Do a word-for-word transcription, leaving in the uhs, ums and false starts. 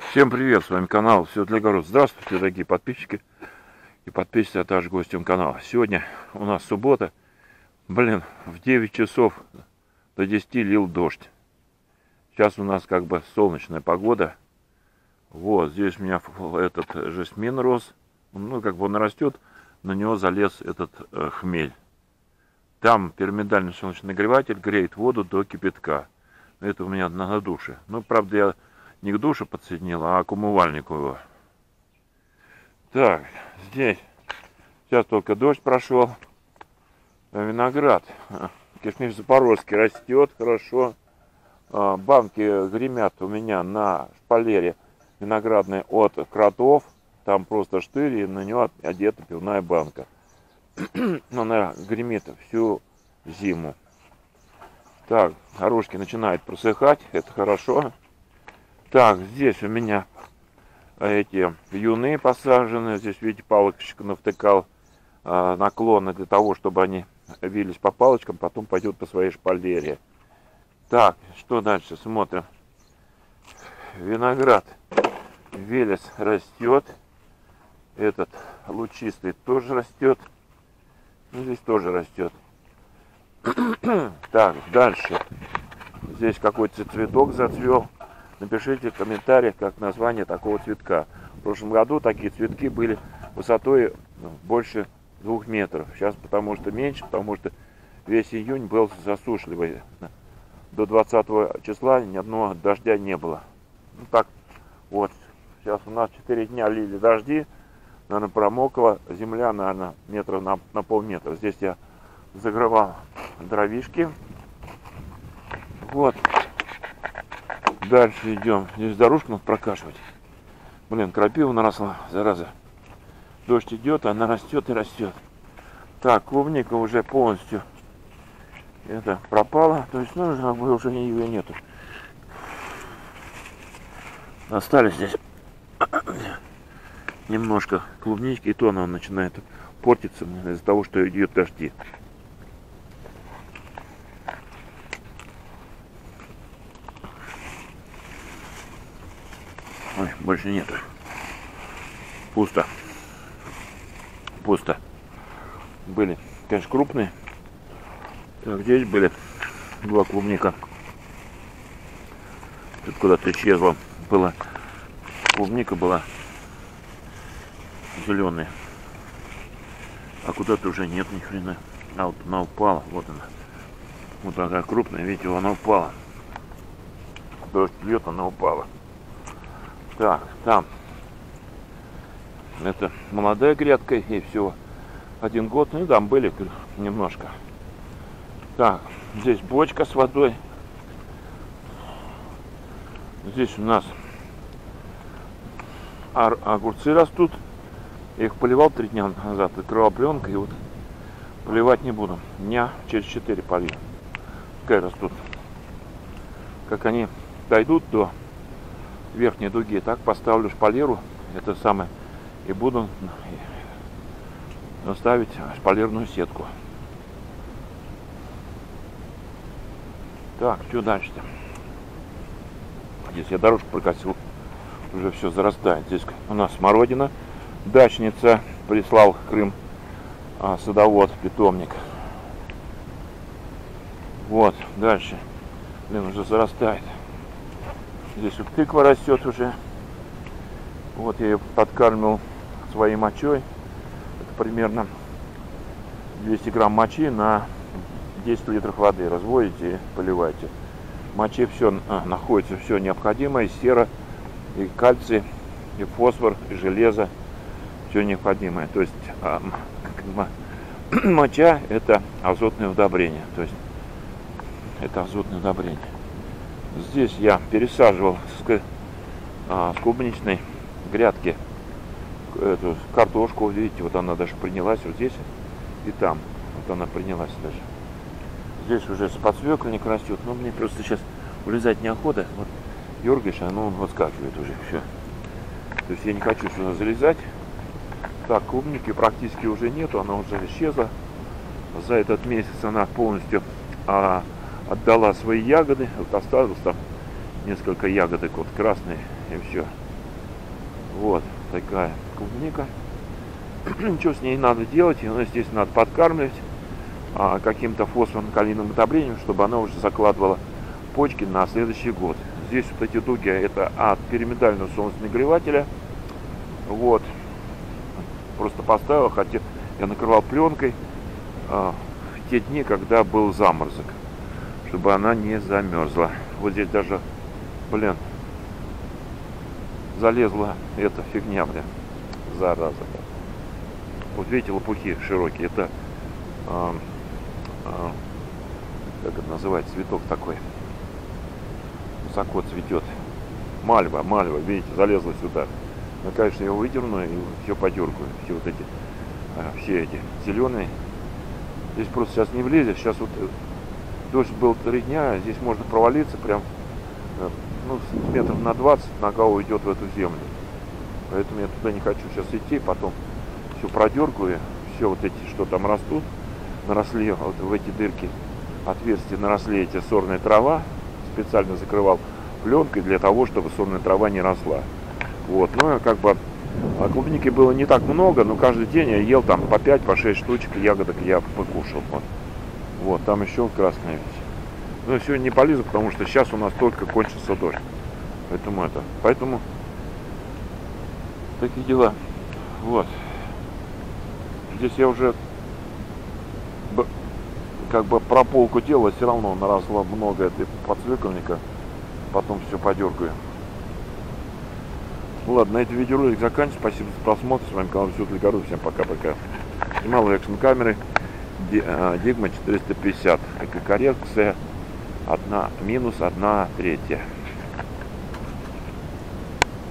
Всем привет, с вами канал Все для огород. Здравствуйте, дорогие подписчики и подписчики, а также гостям канала. Сегодня у нас суббота. Блин, в девять часов до десяти лил дождь. Сейчас у нас как бы солнечная погода. Вот, здесь у меня этот жасмин рос. Ну, как бы он растет, на него залез этот э, хмель. Там пирамидальный солнечный нагреватель греет воду до кипятка. Это у меня на душе. Ну, правда, я не к душе подсоединил, а к умывальнику его. Так, здесь сейчас только дождь прошел. Виноград кишмиш запорожский растет хорошо. Банки гремят у меня на шпалере виноградной от кротов. Там просто штырь, и на него одета пивная банка. Она гремит всю зиму. Так, горошки начинают просыхать, это хорошо. Так, здесь у меня эти юны посажены. Здесь, видите, палочка навтыкал э, наклоны для того, чтобы они вились по палочкам, потом пойдет по своей шпалере. Так, что дальше? Смотрим. Виноград велес растет. Этот лучистый тоже растет. Ну, здесь тоже растет. Так, дальше. Здесь какой-то цветок зацвел. Напишите в комментариях, как название такого цветка. В прошлом году такие цветки были высотой больше двух метров. Сейчас потому что меньше, потому что весь июнь был засушливый. До двадцатого числа ни одного дождя не было. Ну так, вот. Сейчас у нас четыре дня лили дожди. Наверное, промокла земля, наверное, метров на, на полметра. Здесь я загревал дровишки. Вот. Дальше идем. Здесь дорожку надо прокашивать. Блин, крапива наросла, зараза. Дождь идет, она растет и растет. Так, клубника уже полностью это пропала. То есть, ну, как бы уже ее нету. Остались здесь немножко клубнички, и то она начинает портиться из-за того, что идет дожди. Ой, больше нету. Пусто. Пусто. Были, конечно, крупные. Так, здесь были два клубника. Тут куда-то исчезла. Была клубника была зеленая. А куда-то уже нет ни хрена. А вот она упала. Вот она. Вот такая крупная. Видите, она упала. Дождь льет, она упала. Так, там это молодая грядка, ей всего один год, ну и там были немножко. Так, здесь бочка с водой. Здесь у нас огурцы растут. Я их поливал три дня назад, открывал пленкой, и вот поливать не буду. Дня через четыре полью. Пускай растут. Как они дойдут до верхней дуги, так поставлю шпалеру, это самое, и буду ставить шпалерную сетку. Так, что дальше-то? Здесь я дорожку прокосил, уже все зарастает. Здесь у нас смородина, дачница, прислал Крым а, садовод, питомник. Вот, дальше, блин, уже зарастает. Здесь вот тыква растет уже. Вот я ее подкармливал своей мочой. Это примерно двести грамм мочи на десять литров воды. Разводите и поливаете. В моче все а, находится все необходимое. Сера, и кальций, и фосфор, и железо. Все необходимое. То есть а, моча это азотное удобрение. То есть это азотное удобрение. Здесь я пересаживал с, а, с клубничной грядки эту картошку. Видите, вот она даже принялась вот здесь и там. Вот она принялась даже. Здесь уже подсвекольник растет. Но мне просто сейчас вылезать неохота. Вот дергаешь, оно выскакивает уже все. То есть я не хочу сюда залезать. Так, клубники практически уже нету. Она уже исчезла. За этот месяц она полностью а, отдала свои ягоды. Вот осталось там несколько ягодок вот красные, и все. Вот такая клубника. Что с ней надо делать? Ее, естественно, надо подкармливать а, каким-то фосфорно-калийным удобрением, чтобы она уже закладывала почки на следующий год. Здесь вот эти дуги, это от пирамидального солнечного нагревателя. Вот. Просто поставил, хотя я накрывал пленкой а, в те дни, когда был заморозок, чтобы она не замерзла. Вот здесь даже, блин, залезла эта фигня, блин, зараза. Вот видите, лопухи широкие, это а, а, как это называется, цветок такой, высоко цветет. Мальва, мальва, видите, залезла сюда. Ну, конечно, я его выдерну и все подергаю. Все вот эти, а, все эти зеленые. Здесь просто сейчас не влезет. Сейчас вот дождь был три дня, здесь можно провалиться прям, ну, метров на двадцать нога уйдет в эту землю. Поэтому я туда не хочу сейчас идти, потом все продергаю, все вот эти, что там растут, наросли вот в эти дырки, отверстия наросли эти сорная трава, специально закрывал пленкой для того, чтобы сорная трава не росла. Вот, ну, как бы, клубники было не так много, но каждый день я ел там по пять, по шесть штучек ягодок я покушал. Вот, вот там еще красная ведь. Но сегодня не полезу, потому что сейчас у нас только кончился дождь. Поэтому это, поэтому такие дела. Вот. Здесь я уже как бы прополку делал, все равно наросло много этой подсвекольника. Потом все подергаю. Ладно, на этом видеоролик заканчиваю. Спасибо за просмотр. С вами канал Все для Горы. Всем пока-пока. Снимал экшн камеры Дигма четыреста пятьдесят. Экокоррекция одна минус одна третья.